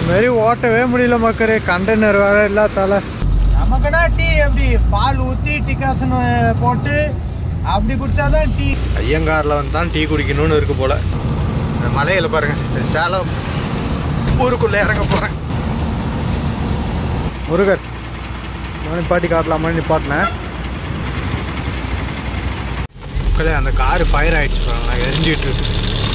மாரி ஓட்டவே முடியல மக்களே, கண்டெய்னர் வேற இல்லாதால. நமக்குன்னா டீ எப்படி பால் ஊற்றி டிகாசன் போட்டு அப்படி குடிச்சாதான் டீ. ஐயங்காரில் வந்து தான் டீ குடிக்கணும்னு இருக்கு போல. இந்த மலையில் பாருங்க, சேலம் ஊருக்குள்ளே இறங்க போகிறேன். முருகர் நிப்பாட்டி காட்டலாமான்னு நிப்பாட்டினேன். மக்களே அந்த காரு ஃபயர் ஆகிடுச்சு பாருங்க, நான் எரிஞ்சிட்டு இருக்கு.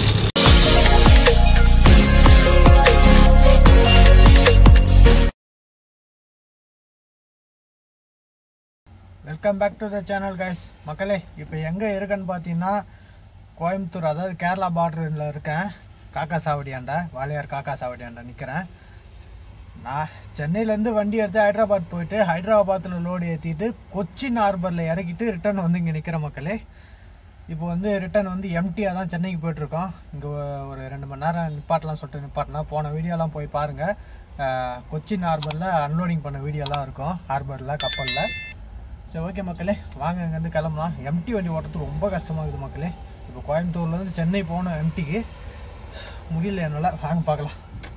Welcome back to the channel guys. மக்களே இப்போ எங்கே இருக்கேன்னு பார்த்தீங்கன்னா கோயம்புத்தூர், அதாவது கேரளா பார்டரில் இருக்கேன். காக்கா சாவடியாண்டா, வாளையார் காக்கா சாவடியாண்டா நிற்கிறேன். நான் சென்னையிலேருந்து வண்டி எடுத்து ஹைதராபாத் போயிட்டு ஹைதராபாத்தில் லோடு ஏற்றிட்டு கொச்சின் ஹார்பரில் இறக்கிட்டு ரிட்டன் வந்து இங்கே நிற்கிறேன் மக்களே. இப்போ வந்து ரிட்டன் வந்து எம்டியாக தான் சென்னைக்கு போயிட்டுருக்கோம். இங்கே ஒரு 2 மணி நேரம் நிப்பாட்டலாம் சொல்லிட்டு நிப்பாட்டினா, போன வீடியோலாம் போய் பாருங்கள். கொச்சின் ஹார்பரில் அன்லோடிங் பண்ண வீடியோலாம் இருக்கும், ஹார்பரில் கப்பலில். சரி ஓகே மக்களே, வாங்க இங்கேருந்து கிளம்பலாம். எம்டி வண்டி ஓட்டுறது ரொம்ப கஷ்டமாக இருக்குது மக்களே. இப்போ கோயம்புத்தூர்லேருந்து சென்னை போகணும் எம்டிக்கு, முடியல என்னால். வாங்க பார்க்கலாம்.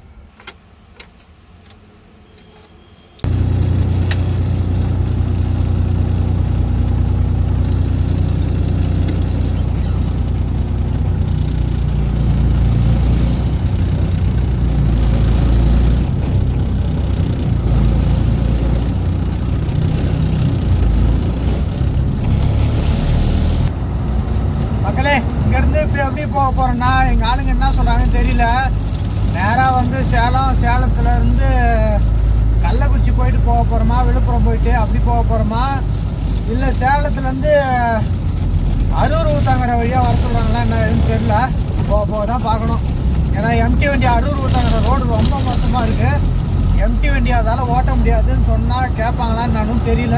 எப்படி போக போகிறோன்னா, எங்கள் ஆளுங்க என்ன சொல்கிறாங்கன்னு தெரியல. நேராக வந்து சேலத்துலேருந்து கள்ளக்குறிச்சி போயிட்டு போக போகிறோமா, விழுப்புரம் போயிட்டு அப்படி போக போகிறோமா, இல்லை சேலத்துலேருந்து அரூர் ஊத்தாங்கரை வழியாக வர சொல்கிறாங்களா என்ன எதுன்னு தெரியல. போக தான் பார்க்கணும். ஏன்னா எம்டி வண்டி அரூர் ஊத்தாங்கரை ரோடு ரொம்ப மோசமாக இருக்குது. எம்டி வண்டி அதால் ஓட்ட முடியாதுன்னு சொன்னால் கேட்பாங்களான்னு நானும் தெரியல.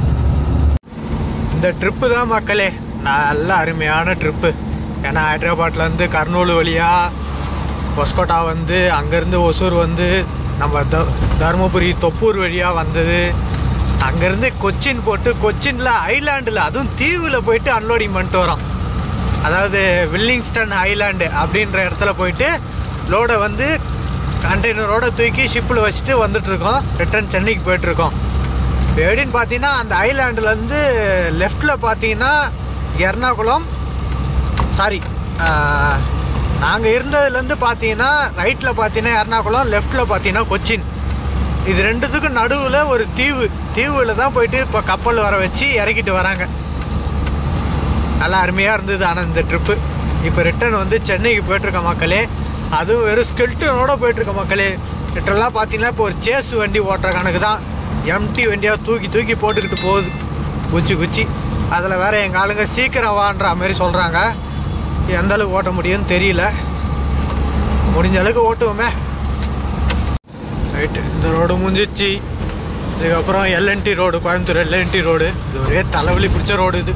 இந்த ட்ரிப்பு தான் மக்களே நல்ல அருமையான ட்ரிப்பு. ஏன்னா ஹைதராபாத்லேருந்து கர்னூல் வழியாக பொஸ்கோட்டா வந்து, அங்கேருந்து ஒசூர் வந்து, நம்ம தருமபுரி தொப்பூர் வழியாக வந்தது. அங்கேருந்து கொச்சின் போட்டு, கொச்சினில் ஐலாண்டில், அதுவும் தீவில் போயிட்டு அன்லோடிங் பண்ணிட்டு வரோம். அதாவது வில்லிங்ஸ்டன் ஐலாண்டு அப்படின்ற இடத்துல போயிட்டு லோடை வந்து கண்டெய்னரோடு தூக்கி ஷிப்பில் வச்சுட்டு வந்துட்டுருக்கோம். ரிட்டர்ன் சென்னைக்கு போயிட்டுருக்கோம். எப்படின்னு பார்த்தீங்கன்னா, அந்த ஐலாண்டுலேருந்து லெஃப்டில் பார்த்தீங்கன்னா எர்ணாகுளம், சாரி நாங்கள் இருந்ததுலேருந்து பார்த்தீங்கன்னா ரைட்டில் பார்த்தீங்கன்னா எர்ணாகுளம், லெஃப்டில் பார்த்தீங்கன்னா கொச்சின். இது ரெண்டுத்துக்கும் நடுவில் ஒரு தீவில் தான் போயிட்டு இப்போ கப்பல் வர வச்சு இறக்கிட்டு வராங்க. நல்லா அருமையாக இருந்தது. ஆனால் இந்த ட்ரிப்பு இப்போ ரிட்டன் வந்து சென்னைக்கு போயிட்டுருக்க மக்களே. அதுவும் வெறும் ஸ்கெல்டனோட போயிட்டுருக்க மக்களே. ரிட்டர்லாம் பார்த்தீங்கன்னா இப்போ ஒரு சேஸ் வண்டி ஓட்டுற கணக்கு தான். எம்டி வண்டியாக தூக்கி போட்டுக்கிட்டு போகுது குச்சி. அதில் வேறு எங்கள் ஆளுங்க சீக்கிரம் வான்ற மாதிரி சொல்கிறாங்க. எந்த அளவுக்கு ஓட்ட முடியும்னு தெரியல. முடிஞ்ச அளவுக்கு ஓட்டுவோமே. ரைட்டு, இந்த ரோடு முடிஞ்சிச்சு. இதுக்கப்புறம் எல்என்டி ரோடு, கோயம்புத்தூர் எல்என்டி ரோடு. இது ஒரே தலைவலி பிடிச்ச ரோடு. இது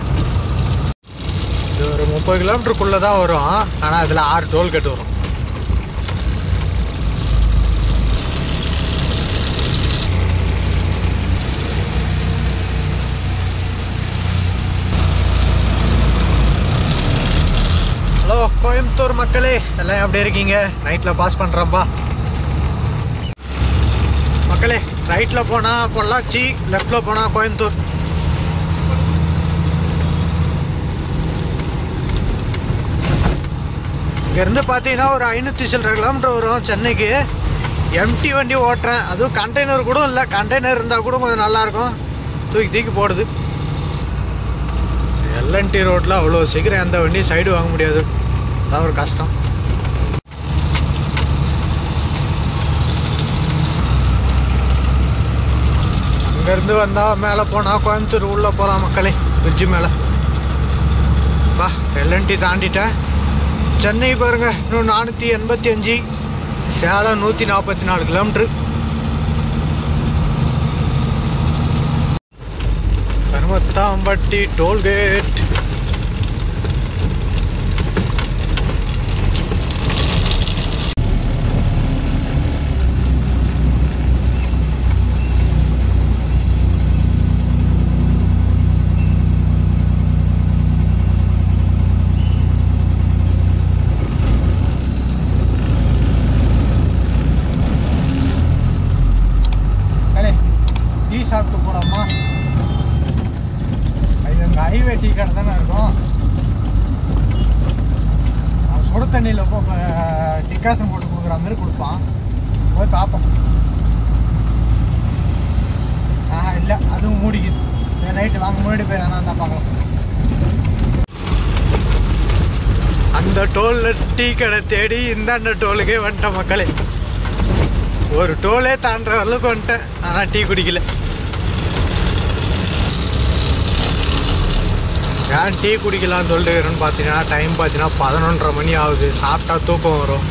ஒரு 30 கிலோமீட்டருக்குள்ளே தான் வரும். ஆனால் இதில் 6 டோல்கேட் வரும். ஹலோ கோயம்புத்தூர் மக்களே, எல்லாம் எப்படி இருக்கீங்க? நைட்டில் பாஸ் பண்ணுறப்பா மக்களே. ரைட்டில் போனால் பொள்ளாச்சி, லெஃப்டில் போனால் கோயம்புத்தூர். இங்கேருந்து பார்த்தீங்கன்னா ஒரு 500 சில்லரை கிலோமீட்டர் வரும் சென்னைக்கு. எம்டி வண்டி ஓட்டுறேன், அதுவும் கண்டெய்னர் கூட இல்லை. கண்டெய்னர் இருந்தால் கூட கொஞ்சம் நல்லாயிருக்கும். தூக்கி போடுது. எல்என்டி ரோட்டில் அவ்வளோ சீக்கிரம் எந்த வண்டியும் சைடு வாங்க முடியாது. அதான் ஒரு கஷ்டம். அங்கேருந்து வந்தால் மேலே போனால் கோயம்புத்தூர் உள்ளே போகலாம் மக்களே, பிரிட்ஜு மேலே. வா, எல்என்டி தாண்டிட்டேன். சென்னை பாருங்கள், இன்னும் 485, Salem 144 kilometre. Karumathampatti tollgate. Tea கடை தானே இருக்கும். சுட தண்ணியில் இப்போ டிகாசன் போட்டு கொடுக்குற மாதிரி கொடுப்பான். போய் பார்ப்போம். இல்லை, அதுவும் மூடிக்குது. நைட்டு வாங்க முன்னாடி போய் வேணா தான் பார்க்கலாம். அந்த டோலில் டீ கடை தேடி இந்தாண்ட டோலுக்கே வந்துட்டேன் மக்களே. ஒரு டோலே தாண்டுற அளவுக்கு வந்துட்டேன். ஆனால் டீ குடிக்கல. ஏன் டீ குடிக்கலான்னு சொல்லிட்டுக்கிறேன்னு பார்த்தீங்கன்னா டைம் பார்த்தீங்கன்னா 11:30 மணி ஆகுது. சாப்பிட்டா தூக்கம் வரும்.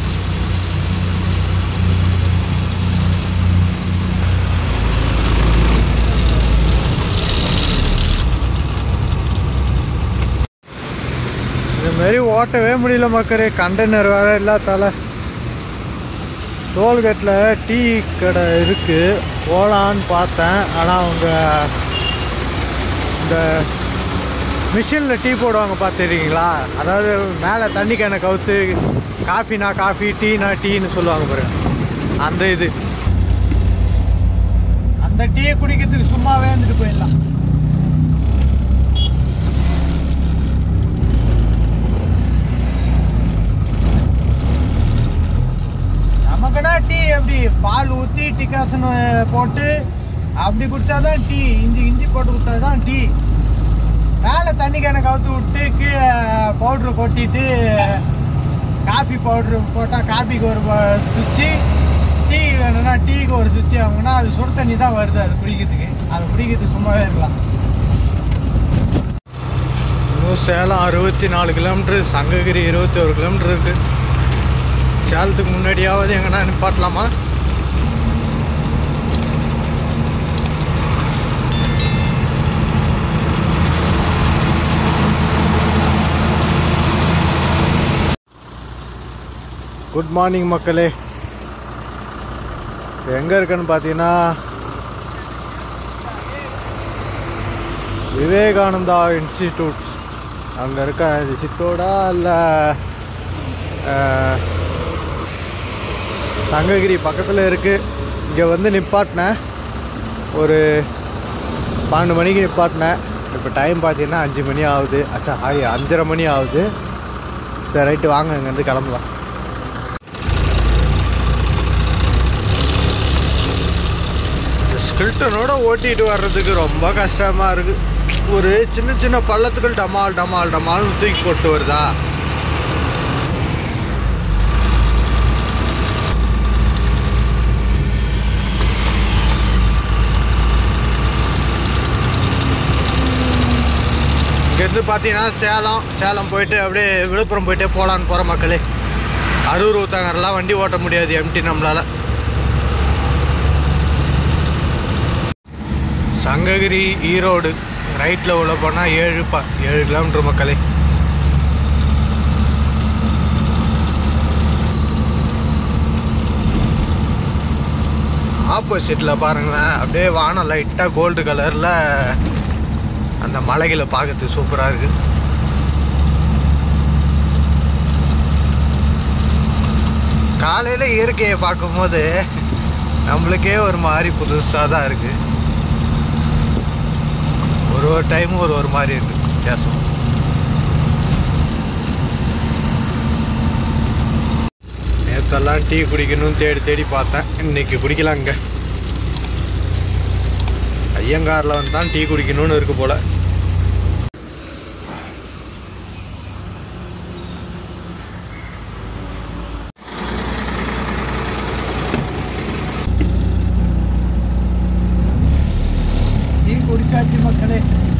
இதுமாரி ஓட்டவே முடியல மக்களே. கண்டெய்னர் வேறு இல்லாதால டோல்கேட்டில் டீ கடை இருக்குது போகலான்னு பார்த்தேன். ஆனால் அவங்க இந்த மிஷினில் டீ போடுவாங்க பார்த்துருக்கீங்களா? அதாவது மேலே தண்ணி கேனை கவுத்து காஃபினா காஃபி, டீனா டீன்னு சொல்லுவாங்க பாருங்க. அந்த இது அந்த டீயை குடிக்கிறதுக்கு சும்மாவே வந்துட்டு போயிடலாம். நமக்குன்னா டீ எப்படி பால் ஊற்றி டிகாசன் போட்டு அப்படி குடித்தாதான் டீ. இஞ்சி போட்டு குடித்தாதான் டீ. மேலே தண்ணி கேனை கவுத்து விட்டு கீழே பவுட்ரு கொட்டிட்டு காஃபி பவுட்ரு போட்டால் காஃபிக்கு ஒரு சுவிட்சு, டீ வேணும்னா டீக்கு ஒரு சுவிட்சு வாங்கினா அது சுடு தண்ணி தான் வருது. அது குடிக்கிறதுக்கு சும்மாவே இருக்கலாம். இன்னும் சேலம் 64 கிலோமீட்டரு, சங்ககிரி 21 கிலோமீட்டர் இருக்குது. சேலத்துக்கு முன்னாடியாவது எங்கன்னா நிப்பாட்டலாமா? குட் மார்னிங் மக்களே. எங்கே இருக்குன்னு பார்த்தீங்கன்னா விவேகானந்தா இன்ஸ்டிடியூட்ஸ் அங்கே இருக்க. இது சித்தோடா இல்லை சங்ககிரி பக்கத்தில் இருக்குது. இங்கே வந்து நிப்பாட்டினேன். ஒரு 12 மணிக்கு நிப்பாட்டினேன். இப்போ டைம் பார்த்தீங்கன்னா 5 மணி ஆகுது. 5:30 மணி ஆகுது. சரி ரைட்டு வாங்க இங்கேருந்து கிளம்பலாம். ஸ்கில்டனோட ஓட்டிகிட்டு வர்றதுக்கு ரொம்ப கஷ்டமாக இருக்குது. ஒரு சின்ன சின்ன பள்ளத்துக்குள் டமால்னு தூக்கி போட்டு வருதா. இங்கேருந்து பார்த்தீங்கன்னா சேலம் போயிட்டு அப்படியே விழுப்புரம் போயிட்டே போகலான்னு போகிற மக்களே. அரூர் ஊத்தங்கரெலாம் வண்டி ஓட்ட முடியாது எம்டி நம்மளால். சங்ககிரி ஈரோடு ரைட்டில் உள்ள போனால் 7 கிலோமீட்டர் மக்களே. ஆப்போசிட்டில் பாருங்களேன், அப்படியே வானம் லைட்டாக கோல்டு கலரில் அந்த மலைகளை பார்க்கறதுக்கு சூப்பராக இருக்குது. காலையில் இயற்கையை பார்க்கும்போது நம்மளுக்கே ஒரு மாதிரி புதுசாக தான் இருக்குது. ஒரு டைமும் ஒரு மாதிரி இருக்குது வித்தியாசம். நேற்றெல்லாம் டீ குடிக்கணும்னு தேடி பார்த்தேன். இன்னைக்கு குடிக்கலாங்க. ஐயங்காரில் வந்து தான் டீ குடிக்கணும்னு இருக்கு போல. டீ குடிச்சாச்சு மக்களே.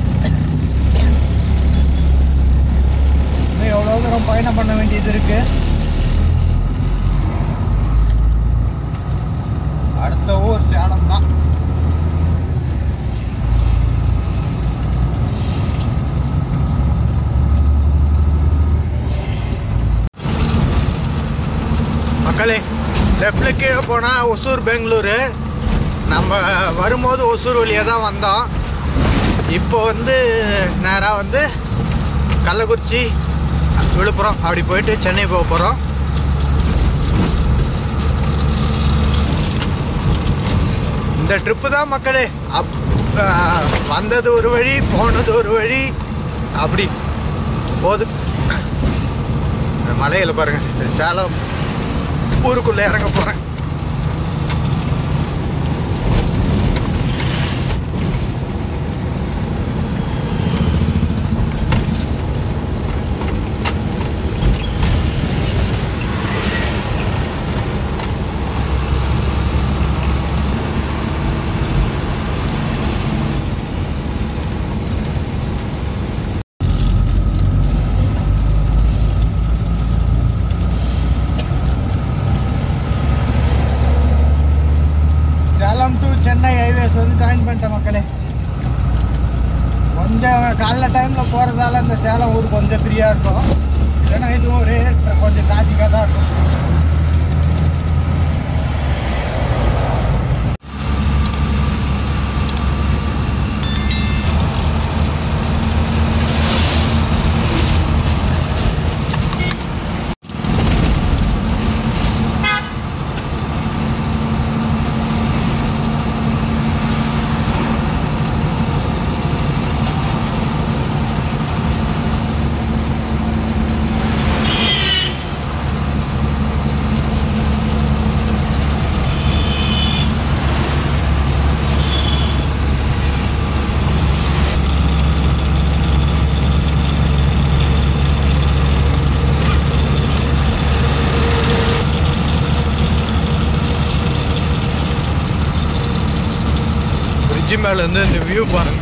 இன்னும் எவ்வளோ தூரம் பயணம் பண்ண வேண்டியது இருக்கு. அடுத்த ஊர் சேலம் தான். மக்களே, லெஃப்ட்ல கீழே போனால் ஒசூர் பெங்களூரு. நம்ம வரும்போது ஒசூர் வழியாக தான் வந்தோம். இப்போ வந்து நேராக வந்து கள்ளக்குறிச்சி, விழுப்புரம் அப்படி போயிட்டு சென்னை போக போகிறோம். இந்த ட்ரிப்பு தான் மக்களே. வந்தது ஒரு வழி, போனது ஒரு வழி. அப்படி போகுது. மலையில் பாருங்க, சேலம் ஊருக்குள்ளே இறங்க போகிறேன். சென்னை ஹைவேஸ் வந்து ஜாயின் பண்ணிட்டேன் மக்களே. கொஞ்சம் காலைல டைமில் போகிறதால இந்த சேலம் ஊர் கொஞ்சம் ஃப்ரீயாக இருக்கும். ஏன்னா இதுவும் ஒரே கொஞ்சம் டிராஃபிக்காக தான் இருக்கும். மேல இருந்து இந்த வியூ பாருங்க.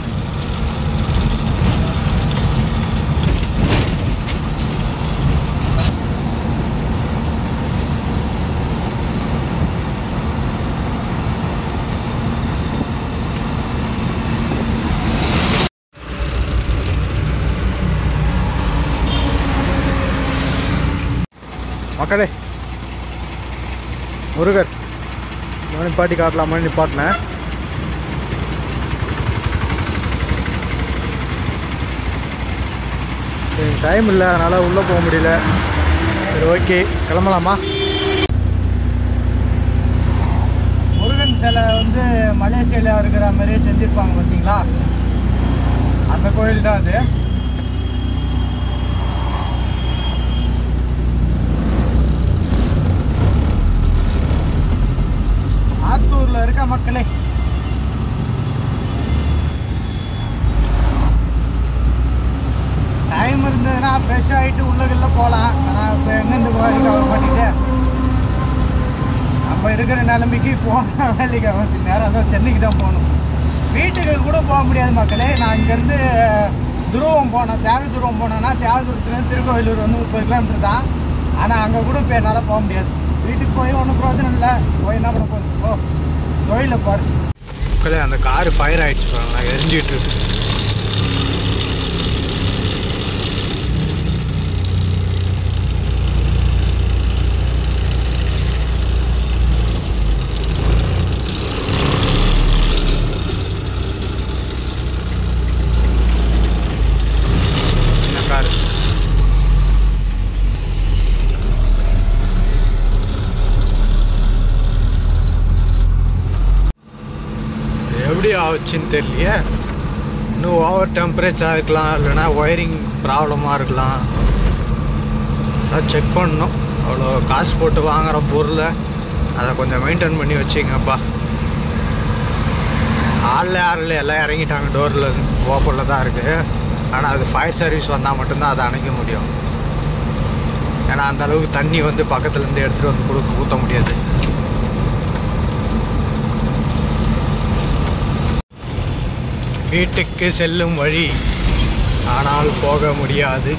மக்களே, முருகர் நிப்பாட்டி காட்டலாமான்னு நிப்பாட்டினேன். டைம் இல்லை, அதனால் உள்ளே போக முடியல. சரி, ஓகே, கிளம்பலாமா? முருகன் சிலை வந்து மலேசியாவில் இருக்கிற மாதிரியே செஞ்சுருப்பாங்க பார்த்தீங்களா? அந்த கோயில் தான் அது. ஆத்தூரில் இருக்க மக்களே. டைம் இருந்ததுன்னா ஃப்ரெஷ் ஆகிட்டு உள்ளுக்குள்ள போகலாம். ஆனால் இப்போ எங்கேருந்து வேலைக்கு கவர் பண்ணிட்டு நம்ம இருக்கிற நிலைமைக்கு போனால் வேலைக்கு அவசியம் நேரம் தான் சென்னைக்கு தான் போகணும். வீட்டுக்கு கூட போக முடியாது மக்களே. நான் இங்கேருந்து துருவம் போனேன், தியாக துருவம் போனேன்னா தியாகதுரத்துலேருந்து திருக்கோயிலூர் வந்து 30 கிலோமீட்டர் தான். ஆனால் அங்கே கூட இப்போ என்னால் போக முடியாது. வீட்டுக்கு போய் ஒன்றும் பிரோஜனம் இல்லை. போய் என்ன பண்ண போகுது? ஓ, கோயிலில் பாரு மக்களே. அந்த காரு ஃபயர் ஆகிடுச்சு பாருங்க, நான் எரிஞ்சிட்டு இருக்கு. எப்படி ஆச்சுன்னு தெரியலையே. இன்னும் ஓவர் டெம்பரேச்சராக இருக்கலாம், இல்லைன்னா ஒயரிங் ப்ராப்ளமாக இருக்கலாம். அதான் செக் பண்ணணும். அவ்வளோ காசு போட்டு வாங்குகிற பொருளை அதை கொஞ்சம் மெயின்டைன் பண்ணி வச்சுங்கப்பா. ஆளில் எல்லாம் இறங்கிட்டாங்க. டோரில் ஓப்பனில் தான் இருக்குது. ஆனால் அது ஃபயர் சர்வீஸ் வந்தால் மட்டும்தான் அதை அணைக்க முடியும். ஏன்னா அந்தளவுக்கு தண்ணி வந்து பக்கத்துலேருந்து எடுத்துகிட்டு வந்து ஊற்ற முடியாது. வீட்டுக்கு செல்லும் வழி, ஆனால் போக முடியாது.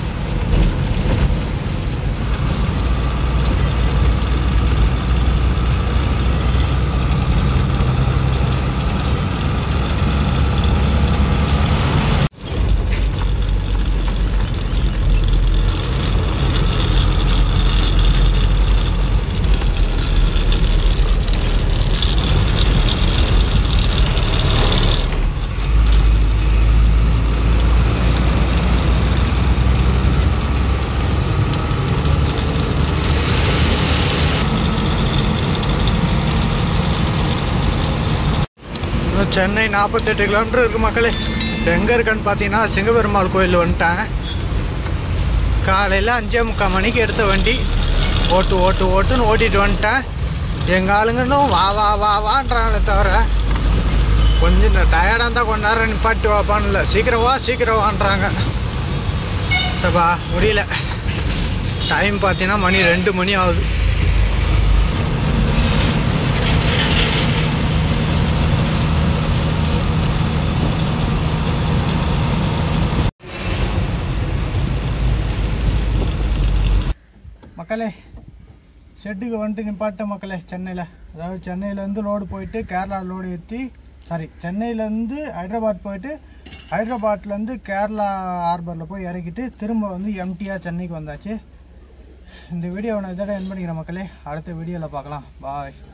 சென்னை 48 கிலோமீட்டர் இருக்கு மக்களே. எங்கே இருக்கேன்னு பார்த்தீங்கன்னா சிங்கபெருமாள் கோயில் வந்துட்டேன். காலையில் 5:45 மணிக்கு எடுத்த வண்டி ஓட்டுன்னு ஓட்டிட்டு வந்துட்டேன். எங்கள் ஆளுங்கன்னும் வா வா வா வான்றாங்களே தவிர கொஞ்சம் டயர்டாக இருந்தால் கொஞ்ச நேரம் நிப்பாட்டி வாப்பான்னு இல்லை, சீக்கிரம் வான்றாங்க. சப்பா முடியல. டைம் பார்த்தீங்கன்னா மணி 2 மணி ஆகுது. மக்களே ஷெட்டுக்கு வந்துட்டு நிப்பாட்ட மக்களே. சென்னையில், அதாவது சென்னையிலேருந்து லோடு போயிட்டு கேரளா லோடு ஏற்றி, சென்னையிலேருந்து ஹைதராபாத் போயிட்டு ஹைதராபாத்லேருந்து கேரளா ஹார்பரில் போய் இறக்கிட்டு திரும்ப வந்து எம்டியாக சென்னைக்கு வந்தாச்சு. இந்த வீடியோவை நான் இதோட என் பண்ணிக்கிறேன் மக்களே. அடுத்த வீடியோவில் பார்க்கலாம். பாய்.